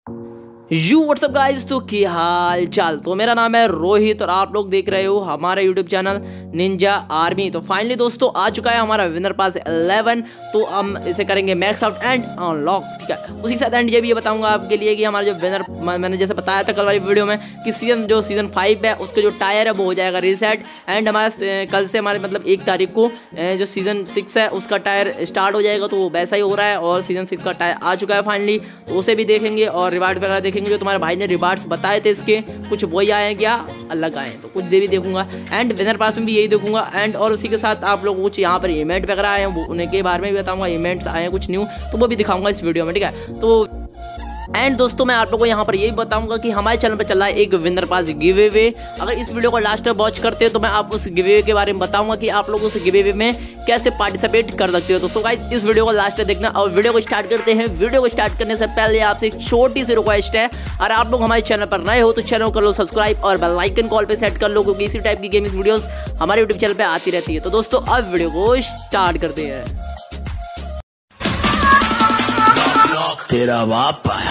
WhatsApp guys, तो क्या हाल चाल। तो मेरा नाम है रोहित और आप लोग देख रहे हो हमारा यूट्यूब चैनल निंजा आर्मी। तो फाइनली दोस्तों आ चुका है हमारा विनर पास 11। तो हम इसे करेंगे मैक्स आउट एंड अनलॉक, ठीक है। उसी के साथ एंड ये भी बताऊंगा आपके लिए कि हमारा जो विनर, मैंने जैसे बताया था कल वाली वीडियो में कि सीजन 5 है उसके जो टायर है वो हो जाएगा रीसेट। एंड हमारा कल से हमारे मतलब 1 तारीख को जो सीजन 6 है उसका टायर स्टार्ट हो जाएगा। तो वैसा ही हो रहा है और सीजन 6 का टायर आ चुका है फाइनली। तो उसे भी देखेंगे और रिवार्ड वगैरह देखेंगे। जो तुम्हारे भाई ने रिवार्ड्स बताए थे इसके, कुछ वही आए हैं क्या अलग आए हैं, तो कुछ दे भी देखूंगा। एंड विनर पास में भी यही देखूंगा। एंड और उसी के साथ आप लोग कुछ यहाँ पर इवेंट वगैरह आए हैं उनके बारे में भी बताऊंगा। इवेंट्स आए हैं कुछ न्यू, तो वो भी दिखाऊंगा इस वीडियो में, ठीक है। तो एंड दोस्तों मैं आप लोगों को यहाँ पर यही बताऊंगा कि हमारे चैनल पर चल रहा है एक विनर पास गिव अवे। अगर इस वीडियो को लास्ट तक वॉच करते हो तो मैं आपको उस गिव अवे के बारे में बताऊंगा कि आप लोग उस गिव अवे में कैसे पार्टिसिपेट कर सकते हो। तो सो गाइस इस वीडियो को लास्ट तक देखना और वीडियो को स्टार्ट करते हैं। वीडियो को स्टार्ट करने से पहले आपसे एक छोटी सी रिक्वेस्ट है, और आप लोग हमारे चैनल पर नए हो तो चैनल कर लो सब्सक्राइब और बेल आइकन कॉल पे सेट कर लो, क्योंकि इसी टाइप की गेमिंग वीडियोस हमारे यूट्यूब चैनल पे आती रहती है। तो दोस्तों अब वीडियो को स्टार्ट करते हैं। तेरा बाप आया।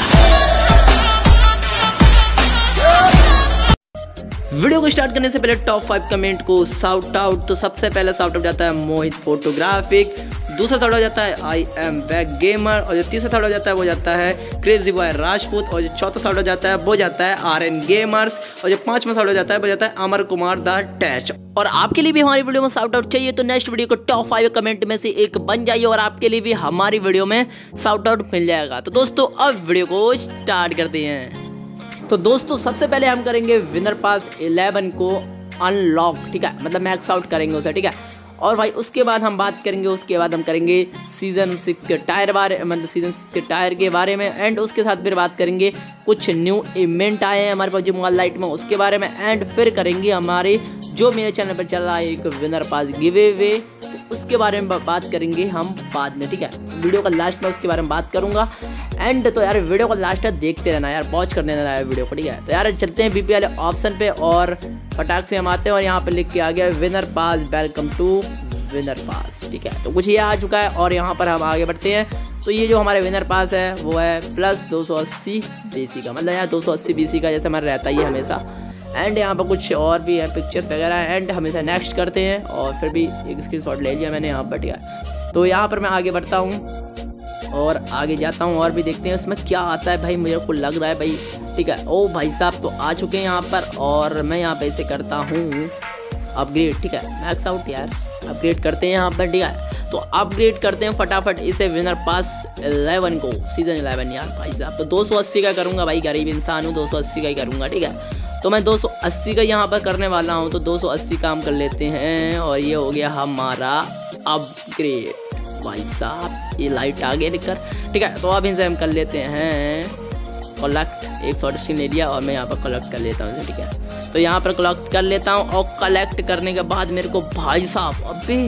वीडियो को स्टार्ट करने से पहले टॉप 5 कमेंट को शाउट आउट। तो सबसे पहले शाउट आउट जाता है मोहित फोटोग्राफिक, दूसरा शाउट आउट जाता है आई एम बैक गेमर, और जो तीसरा शाउट आउट जाता है वो जाता है क्रेजी बॉय राजपूत, और जो चौथा शाउट आउट जाता है वो जाता है आरएन गेमर्स, और जो पांचवा शाउट आउट जाता है वो जाता है अमर कुमार द टैच। और आपके लिए भी हमारी वीडियो में शाउट आउट चाहिए तो नेक्स्ट वीडियो को टॉप 5 कमेंट में से एक बन जाइए और आपके लिए भी हमारी वीडियो में शाउट आउट मिल जाएगा। तो दोस्तों अब वीडियो को स्टार्ट करते हैं। तो दोस्तों सबसे पहले हम करेंगे विनर पास 11 को अनलॉक, ठीक है, मतलब मैक्स आउट करेंगे उसे, ठीक है। और भाई उसके बाद हम बात करेंगे, उसके बाद हम करेंगे सीजन 6 के टायर बारे, मतलब सीजन 6 के टायर के बारे में। एंड उसके साथ फिर बात करेंगे कुछ न्यू इवेंट आए हैं हमारे पास जो मोबाइल लाइट में, उसके बारे में। एंड फिर करेंगे हमारे जो मेरे चैनल पर चल रहा है एक विनर पास गिव अवे, उसके बारे में बात करेंगे हम बाद में, ठीक है। वीडियो का लास्ट में उसके बारे में बात करूंगा। एंड तो यार वीडियो को लास्ट तक देखते रहना यार, वॉच करने देना है वीडियो को, ठीक है। तो यार चलते हैं बीपी वाले ऑप्शन पे और फटाक से हम आते हैं और यहाँ पे लिख के आ गया winner pass, welcome to winner pass, ठीक है। तो कुछ ये आ चुका है और यहाँ पर हम आगे बढ़ते हैं। तो ये जो हमारे विनर पास है वो है प्लस 280 BC का, मतलब यहाँ 280 BC का जैसे हमारा रहता ही है हमेशा। एंड यहाँ पर कुछ और भी है पिक्चर्स वगैरह। एंड हमेशा नेक्स्ट करते हैं और फिर भी एक स्क्रीनशॉट ले लिया मैंने यहाँ पर, ठीक है। तो यहाँ पर मैं आगे बढ़ता हूँ और आगे जाता हूँ और भी देखते हैं उसमें क्या आता है। भाई मुझे को लग रहा है भाई, ठीक है। ओ भाई साहब तो आ चुके हैं यहाँ पर और मैं यहाँ पे इसे करता हूँ अपग्रेड, ठीक है। मैक्स आउट यार, अपग्रेड करते हैं यहाँ पर, ठीक है। तो अपग्रेड करते हैं फटाफट इसे विनर पास 11 को, सीजन 11 यार भाई साहब। तो 280 का करूँगा भाई, गरीब इंसान हूँ, 280 का ही करूँगा, ठीक है। तो मैं 280 का यहाँ पर करने वाला हूँ। तो 280 का हम कर लेते हैं और ये हो गया हमारा अपग्रेड। भाई साहब ये लाइट आ गया लिखकर, ठीक है। तो अब इनसे हम कर लेते हैं कलेक्ट। एक शॉर्ट स्क्रीन ले लिया और मैं यहाँ पर कलेक्ट कर लेता हूँ, ठीक है। तो यहाँ पर कलेक्ट कर लेता हूँ और कलेक्ट करने के बाद मेरे को भाई साहब, अबे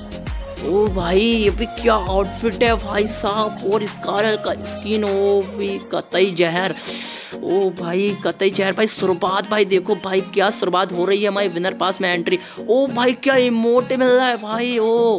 ओ भाई ये भी क्या आउटफिट है भाई साहब, और स्कार का स्किन, ओ भी कतई जहर, ओ भाई कतई जहर भाई। शुरुआत भाई देखो भाई क्या शुरुआत हो रही है हमारे विनर पास में एंट्री। ओ भाई क्या इमोट मिल रहा है भाई, ओ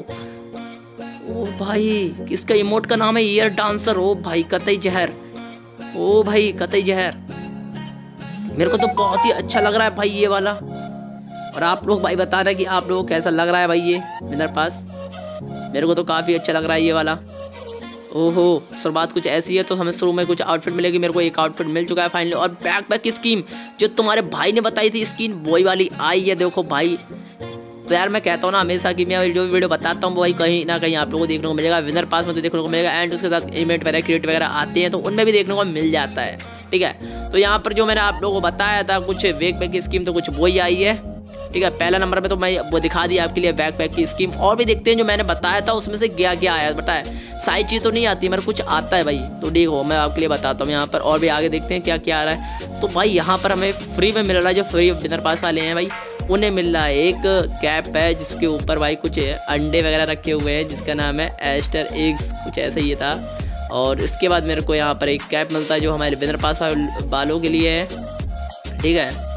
भाई इसका इमोट का नाम है ईयर डांसर। ओ भाई कतई जहर, ओ भाई कतई जहर। मेरे को तो बहुत ही अच्छा लग रहा है भाई ये वाला। और आप लोग भाई बता रहे हैं कि आप लोगों को कैसा लग रहा है भाई ये विनर पास। मेरे को तो काफ़ी अच्छा लग रहा है ये वाला। ओहो शुरुआत कुछ ऐसी है। तो हमें शुरू में कुछ आउटफिट मिलेगी। मेरे को एक आउटफिट मिल चुका है फाइनली। और बैकपैक की स्कीम जो तुम्हारे भाई ने बताई थी स्कीन, वही वाली आई है देखो भाई। तो यार मैं कहता हूँ ना हमेशा कि मैं जो वीडियो बताता हूँ वही कहीं ना कहीं आप लोगों को देखने को मिलेगा। विनर पास में तो देखने को मिलेगा। एंड उसके साथ इवेंट वगैरह क्रिएट वगैरह आते हैं तो उनमें भी देखने को मिल जाता है, ठीक है। तो यहाँ पर जो मैंने आप लोगों को बताया था कुछ बैकपैक की स्कीम, तो कुछ वही आई है, ठीक है। पहला नंबर पे तो मैं वो दिखा दिया आपके लिए बैकपैक की स्कीम। और भी देखते हैं जो मैंने बताया था उसमें से क्या क्या आया बताया। सारी चीज़ तो नहीं आती, मेरे कुछ आता है भाई। तो देखो मैं आपके लिए बताता हूँ यहाँ पर और भी आगे देखते हैं क्या क्या आ रहा है। तो भाई यहाँ पर हमें फ्री में मिल रहा है, जो फ्री विनर पास वाले हैं भाई उन्हें मिल रहा है एक कैप है जिसके ऊपर भाई कुछ अंडे वगैरह रखे हुए हैं जिसका नाम है एस्टर एग्स, कुछ ऐसा ही था। और इसके बाद मेरे को यहाँ पर एक कैप मिलता है जो हमारे विनर पास वालों के लिए है, ठीक है।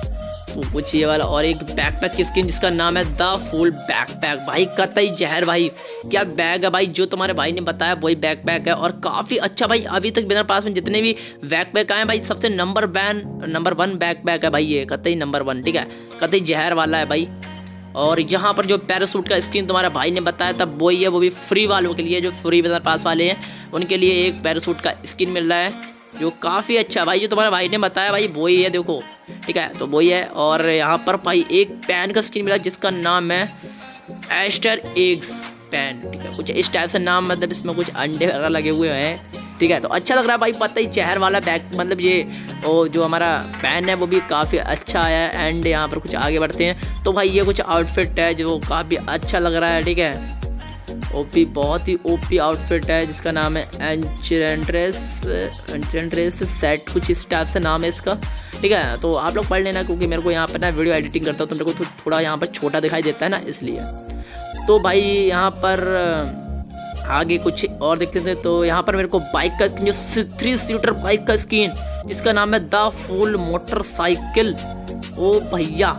तो कुछ ये वाला और एक बैकपैक की स्किन जिसका नाम है द फुल बैकपैक। भाई कतई जहर भाई, क्या बैग है भाई, जो तुम्हारे भाई ने बताया वही बैकपैक है और काफ़ी अच्छा भाई। अभी तक मेरे पास में जितने भी बैकपैक आए भाई सबसे नंबर 1 बैकपैक है भाई ये, कतई नंबर 1, ठीक है, कतई जहर वाला है भाई। और यहाँ पर जो पैरासूट का स्किन तुम्हारे भाई ने बताया था वही है, वो भी फ्री वालों के लिए, जो फ्री मेरे पास वाले हैं उनके लिए एक पैरासूट का स्किन मिल रहा है जो काफ़ी अच्छा भाई, जो तुम्हारे भाई ने बताया भाई वही है, देखो ठीक है, तो वही है। और यहाँ पर भाई एक पैन का स्किन मिला जिसका नाम है एस्टर एग्स पैन, ठीक है, कुछ इस टाइप से नाम, मतलब इसमें कुछ अंडे वगैरह लगे हुए हैं, ठीक है, तो अच्छा लग रहा है भाई। पता ही जहर वाला बैग, मतलब ये वो जो हमारा पैन है वो भी काफ़ी अच्छा आया है। एंड यहाँ पर कुछ आगे बढ़ते हैं तो भाई ये कुछ आउटफिट है जो काफ़ी अच्छा लग रहा है, ठीक है, ओपी, बहुत ही ओपी आउटफिट है जिसका नाम है एंचेंट्रेस सेट, कुछ इस टाइप से नाम है इसका, ठीक है, तो आप लोग पढ़ लेना क्योंकि मेरे को यहाँ पर ना वीडियो एडिटिंग करता हूँ तो मेरे को थोड़ा यहाँ पर छोटा दिखाई देता है ना, इसलिए। तो भाई यहाँ पर आगे कुछ और देखते थे तो यहाँ पर मेरे को बाइक का स्किन, जो 3 सीटर बाइक का स्किन जिसका नाम है द फुल मोटरसाइकिल। ओ भैया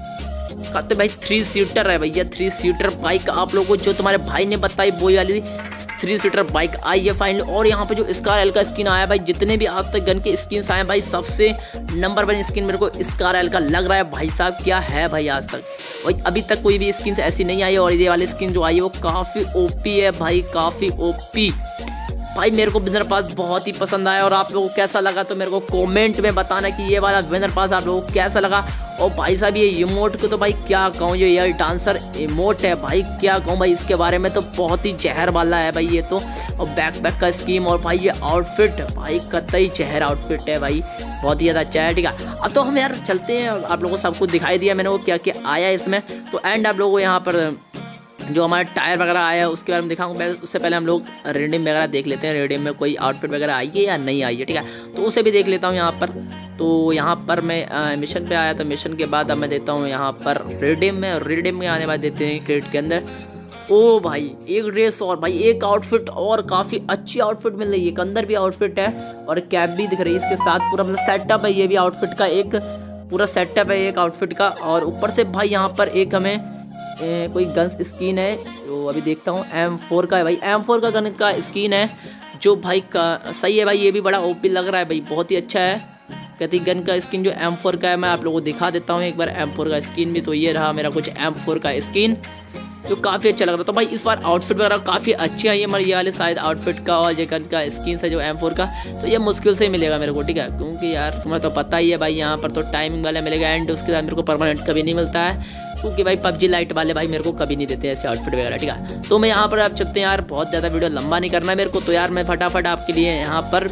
कहते भाई 3 सीटर है भैया, 3 सीटर बाइक आप लोगों को जो तुम्हारे भाई ने बताई वही वाली 3 सीटर बाइक आई है फाइनली। और यहाँ पे जो स्कार एल का स्किन आया भाई, जितने भी आज तक गन के स्किन्स आए भाई सबसे नंबर 1 स्किन मेरे को स्कार एल का लग रहा है भाई साहब, क्या है भाई आज तक भाई अभी तक कोई भी स्किन ऐसी नहीं आई है। और ये वाली स्किन जो आई है वो काफ़ी ओपी है भाई, काफ़ी ओपी भाई, मेरे को विनर पास बहुत ही पसंद आया। और आप लोगों को कैसा लगा तो मेरे को कमेंट में बताना कि ये वाला विनर पास आप लोगों को कैसा लगा। और भाई साहब ये इमोट को तो भाई क्या कहूँ, जो एयर डांसर इमोट है भाई क्या कहूँ भाई, इसके बारे में तो बहुत ही जहर वाला है भाई ये तो। और बैकपैक का स्कीम और भाई ये आउटफिट भाई कतई जहर आउटफिट है भाई, बहुत ही ज़्यादा अच्छा है, ठीक है। अब तो हम यार चलते हैं, आप लोगों को सब कुछ दिखाई दिया मैंने वो क्या क्या आया है इसमें। तो एंड आप लोगों को यहाँ पर जो हमारा टायर वगैरह आया है उसके बारे में दिखाऊंगा। उससे पहले हम लोग रेडीम वगैरह देख लेते हैं, रेडीम में कोई आउटफिट वगैरह आई है या नहीं आई है, ठीक है, तो उसे भी देख लेता हूँ यहाँ पर। तो यहाँ पर मैं मिशन पे आया, तो मिशन के बाद अब मैं देता हूँ यहाँ पर रेडीम में, और रेडीम में आने बाद देते हैं क्रेट के अंदर। ओ भाई एक ड्रेस और भाई एक आउटफिट और काफ़ी अच्छी आउटफिट मिल रही है, एक अंदर भी आउटफिट है और कैप भी दिख रही है इसके साथ, पूरा मतलब सेटअप है ये भी आउटफिट का, एक पूरा सेटअप है एक आउटफिट का। और ऊपर से भाई यहाँ पर एक हमें कोई गन्स स्किन है, तो अभी देखता हूँ M4 का है भाई, M4 का गन का स्किन है जो भाई का सही है भाई, ये भी बड़ा ओपी लग रहा है भाई, बहुत ही अच्छा है। कहती गन का स्किन जो M4 का है, मैं आप लोगों को दिखा देता हूँ एक बार M4 का स्किन भी। तो ये रहा मेरा कुछ M4 का स्किन जो काफ़ी अच्छा लग रहा था। तो भाई इस बार आउटफिट वगैरह काफ़ी अच्छी आई है हमारे ये वाले शायद आउटफिट का, और ये गन का स्किन है जो M4 का, तो ये मुश्किल से ही मिलेगा मेरे को, ठीक है, क्योंकि यार तुम्हें तो पता ही है भाई यहाँ पर तो टाइमिंग वाला मिलेगा एंड उसके साथ मेरे को परमानेंट कभी नहीं मिलता है, क्योंकि भाई PUBG लाइट वाले भाई मेरे को कभी नहीं देते ऐसे आउटफिट वगैरह, ठीक है। तो मैं यहाँ पर आप चलते हैं यार, बहुत ज़्यादा वीडियो लंबा नहीं करना है मेरे को, तो यार मैं फटाफट आपके लिए यहाँ पर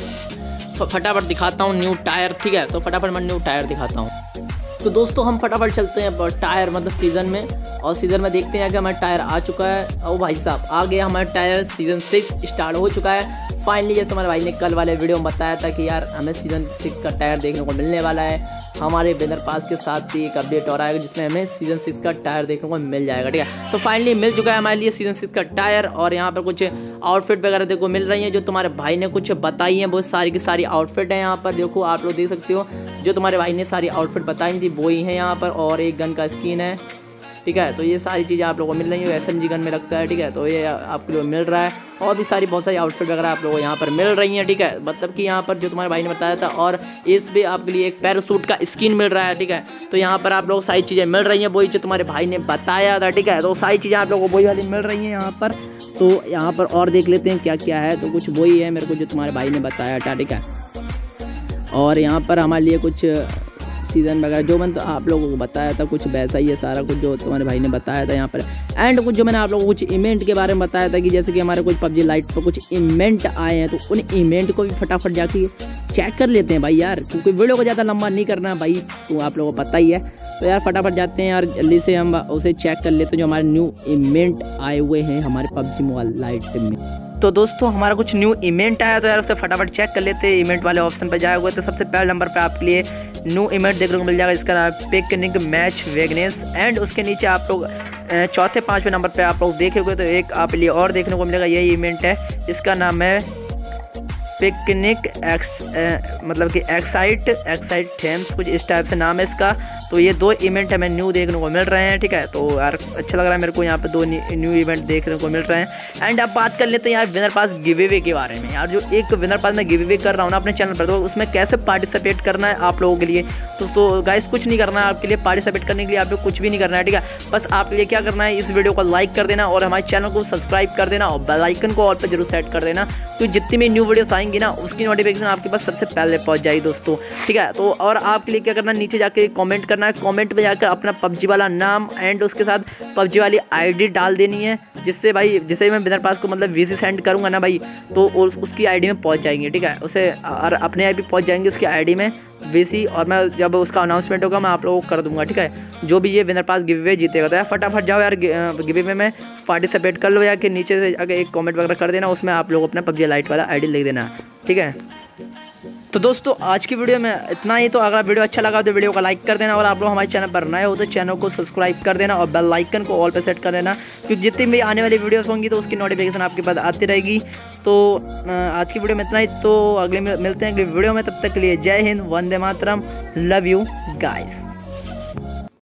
फटाफट दिखाता हूँ न्यू टायर, ठीक है, तो फटाफट मैं न्यू टायर दिखाता हूँ। तो दोस्तों हम फटाफट चलते हैं टायर मतलब सीज़न में, और सीज़न में देखते हैं कि हमारा टायर आ चुका है। ओ भाई साहब आ गया हमारा टायर, सीज़न 6 स्टार्ट हो चुका है फाइनली। जैसे हमारे भाई ने कल वाले वीडियो में बताया था कि यार हमें सीज़न 6 का टायर देखने को मिलने वाला है, हमारे विनर पास के साथ ही एक अपडेट और आएगा जिसमें हमें सीज़न 6 का टायर देखने को मिल जाएगा, ठीक है। तो फाइनली मिल चुका है हमारे लिए सीज़न 6 का टायर, और यहाँ पर कुछ आउटफिट वगैरह देखो मिल रही हैं जो तुम्हारे भाई ने कुछ बताई हैं, बहुत सारी की सारी आउटफिट है यहाँ पर, देखो आप लोग देख सकते हो जो तुम्हारे भाई ने सारी आउटफिट बताई थी वही है यहाँ पर, और एक गन का स्किन है, ठीक है। तो ये सारी चीज़ें आप लोगों को मिल रही है, SMG गन में लगता है, ठीक है, तो ये आपको लोग मिल रहा है, और भी सारी बहुत सारी आउटफिट वगैरह आप लोगों को यहाँ पर मिल रही हैं, ठीक है, मतलब कि यहाँ पर जो तुम्हारे भाई ने बताया था। और इस भी आपके लिए एक पैरासूट का स्किन मिल रहा है, ठीक है, तो यहाँ पर आप लोग सारी चीज़ें मिल रही हैं वही जो तुम्हारे भाई ने बताया था, ठीक है, तो सारी चीज़ें आप लोगों को वही वाली मिल रही हैं यहाँ पर। तो यहाँ पर और देख लेते हैं क्या क्या है, तो कुछ वही है मेरे को जो तुम्हारे भाई ने बताया था, ठीक है। और यहाँ पर हमारे लिए कुछ सीज़न वगैरह जो मैंने तो आप लोगों को बताया था कुछ वैसा ही है सारा कुछ जो तुम्हारे भाई ने बताया था यहाँ पर। एंड कुछ जो मैंने आप लोगों को कुछ इवेंट के बारे में बताया था कि जैसे कि हमारे कुछ PUBG लाइट पर कुछ इवेंट आए हैं, तो उन इवेंट को भी फटाफट जाके चेक कर लेते हैं भाई यार, क्योंकि वीडियो को ज़्यादा लंबा नहीं करना भाई, तो आप लोगों को पता ही है। तो यार फटाफट जाते हैं यार, जल्दी से हम उसे चेक कर लेते हैं जो हमारे न्यू इवेंट आए हुए हैं हमारे PUBG मोबाइल लाइट में। तो दोस्तों हमारा कुछ न्यू इवेंट आया, तो यार उसे फटाफट चेक कर लेते हैं। इवेंट वाले ऑप्शन पर जाए हुए तो सबसे पहले नंबर पे आपके लिए न्यू इवेंट देखने को मिल जाएगा, इसका नाम है पिकनिक मैच वेगनेस। एंड उसके नीचे आप लोग चौथे पाँचवें नंबर पे आप लोग देखेंगे तो एक आप लिए और देखने को मिलेगा, यही इवेंट है, इसका नाम है पिकनिक मतलब कि एक्साइट थेम्स कुछ इस टाइप से नाम है इसका। तो ये 2 इवेंट हमें न्यू देखने को मिल रहे हैं, ठीक है। तो यार अच्छा लग रहा है मेरे को यहाँ पे 2 न्यू इवेंट देखने को मिल रहे हैं। एंड अब बात कर लेते हैं यार विनर पास गिव अवे के बारे में। यार जो एक विनर पास मैं गिव अवे कर रहा हूँ ना अपने चैनल पर, तो उसमें कैसे पार्टिसिपेट करना है आप लोगों के लिए। तो गाइस कुछ नहीं करना है आपके लिए, पार्टिसिपेट करने के लिए आपको कुछ भी नहीं करना है, ठीक है। बस आपके लिए क्या करना है, इस वीडियो को लाइक कर देना और हमारे चैनल को सब्सक्राइब कर देना और बेल आइकन को ऑल पर जरूर सेट कर देना, तो जितनी भी न्यू वीडियोस आएंगी ना उसकी नोटिफिकेशन आपके पास सबसे पहले पहुंच जाएगी दोस्तों, ठीक है। तो और आपके लिए क्या करना है, नीचे जाके कमेंट करना है, कमेंट में जाकर अपना पबजी वाला नाम एंड उसके साथ पबजी वाली आईडी डाल देनी है, जिससे भाई जिसे मैं विनर पास को मतलब वीसी सेंड करूंगा ना भाई, तो उसकी आईडी में पहुंच जाएंगे, ठीक है। उसे और अपने आप भी पहुंच जाएंगे उसकी आईडी में वीसी, और मैं जब उसका अनाउंसमेंट होगा मैं आप लोगों को कर दूंगा, ठीक है। जो भी ये विनर पास गिव अवे जीतेगा, तो यार फटाफट जाओ यार गिव अवे में पार्टिसिपेट कर लो, या कि नीचे से अगर एक कमेंट वगैरह कर देना, उसमें आप लोग अपना पबजी लाइट वाला आईडी लिख देना, ठीक है। तो दोस्तों आज की वीडियो में इतना ही। तो अगर वीडियो अच्छा लगा तो वीडियो को लाइक कर देना, और आप लोग हमारे चैनल पर नए हो तो चैनल को सब्सक्राइब कर देना और बेल आइकन को ऑल पे सेट कर देना, क्योंकि जितनी भी आने वाली वीडियोस होंगी तो उसकी नोटिफिकेशन आपके पास आती रहेगी। तो आज की वीडियो में इतना ही। तो अगले मिलते हैं अगली वीडियो में, तब तक के लिए जय हिंद, वंदे मातरम, लव यू गाइस।